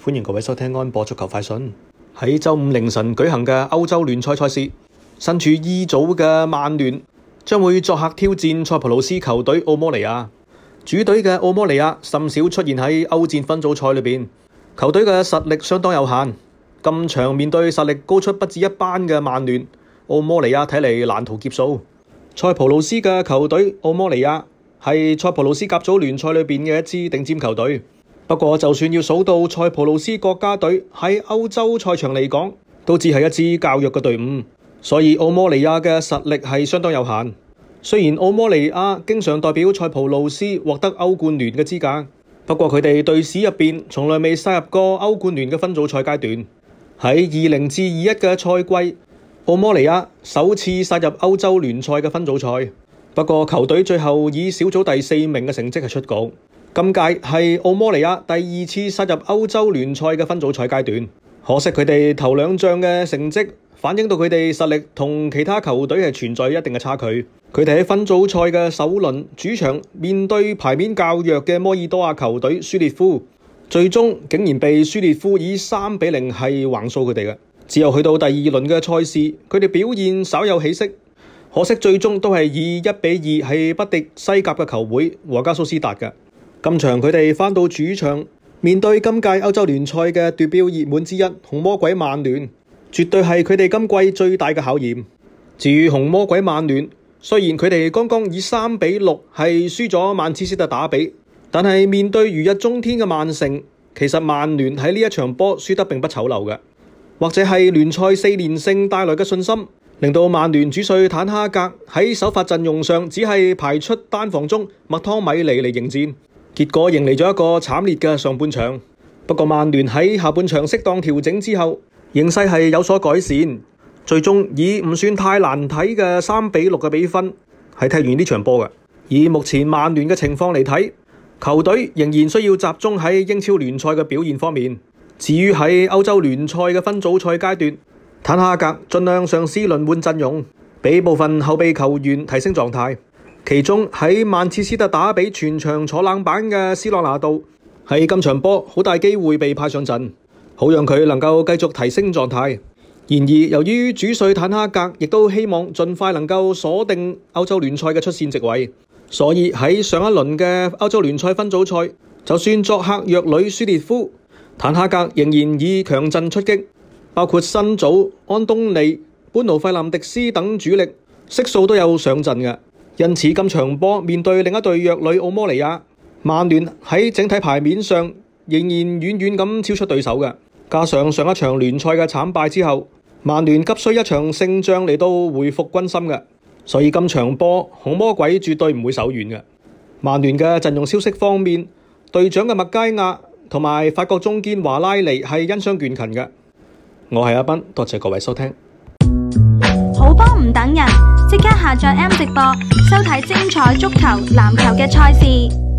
歡迎各位收聽安播足球快訊。喺周五凌晨舉行嘅歐洲聯賽賽事，身處 E 組嘅曼聯將會作客挑戰塞浦路斯球隊奧摩尼亞。主隊嘅奧摩尼亞甚少出現喺歐戰分組賽裏邊，球隊嘅實力相當有限。今場面對實力高出不止一班嘅曼聯，奧摩尼亞睇嚟難逃劫數。塞浦路斯嘅球隊奧摩尼亞係塞浦路斯甲組聯賽裏邊嘅一支頂尖球隊。不過就算要數到塞浦路斯國家隊喺歐洲賽場嚟講，都只係一支較弱嘅隊伍，所以奧摩尼亞嘅實力係相當有限。雖然奧摩尼亞經常代表塞浦路斯獲得歐冠聯嘅資格，不過佢哋隊史入邊從來未殺入過歐冠聯嘅分組賽階段。喺20至21嘅賽季，奧摩尼亞首次殺入歐洲聯賽嘅分組賽，不過球隊最後以小組第4名嘅成績係出局。今屆係奧摩尼亞第2次殺入歐洲聯賽嘅分組賽階段，可惜佢哋頭兩仗嘅成績反映到佢哋實力同其他球隊係存在一定嘅差距。佢哋喺分組賽嘅首輪主場面對牌面較弱嘅摩爾多瓦球隊舒列夫，最終竟然被舒列夫以3-0係橫掃佢哋嘅。之後去到第2輪嘅賽事，佢哋表現稍有起色，可惜最終都係以1-2係不敵西甲嘅球會和加蘇斯達嘅。今場佢哋返到主場，面對今屆歐洲聯賽嘅奪標熱門之一紅魔鬼曼聯，絕對係佢哋今季最大嘅考驗。至於紅魔鬼曼聯，雖然佢哋剛剛以3-6係輸咗曼徹斯特打比，但係面對如日中天嘅曼城，其實曼聯喺呢一場波輸得並不醜陋嘅。或者係聯賽4連勝帶來嘅信心，令到曼聯主帥坦哈格喺首發陣容上只係排出單防中麥湯米尼嚟迎戰，結果迎嚟咗一個慘烈嘅上半場。不過曼聯喺下半場適當調整之後，形勢係有所改善，最終以唔算太難睇嘅3-6嘅比分係踢完呢場波嘅。以目前曼聯嘅情況嚟睇，球隊仍然需要集中喺英超聯賽嘅表現方面。至於喺歐洲聯賽嘅分組賽階段，坦哈格盡量嘗試輪換陣容，俾部分後備球員提升狀態。其中喺曼徹斯特打比全場坐冷板嘅斯朗拿度喺今場波好大機會被派上陣，好讓佢能夠繼續提升狀態。然而由於主帥坦哈格亦都希望盡快能夠鎖定歐洲聯賽嘅出線席位，所以喺上一輪嘅歐洲聯賽分組賽，就算作客弱旅舒列夫，坦哈格仍然以強陣出擊，包括辛祖、安東尼、班奴費林迪斯等主力悉數都有上陣嘅。因此今場波面對另一隊弱旅奧摩尼亞，曼聯喺整體牌面上仍然遠遠咁超出對手嘅。加上上一場聯賽嘅慘敗之後，曼聯急需一場勝仗嚟到回復軍心嘅，所以今場波紅魔鬼絕對唔會手軟嘅。曼聯嘅陣容消息方面，隊長嘅麥佳亞同埋法國中堅華拉尼係因傷倦勤嘅。我係阿斌，多謝各位收聽。 好波唔等人，即刻下載 M 直播收睇精彩足球、籃球嘅賽事。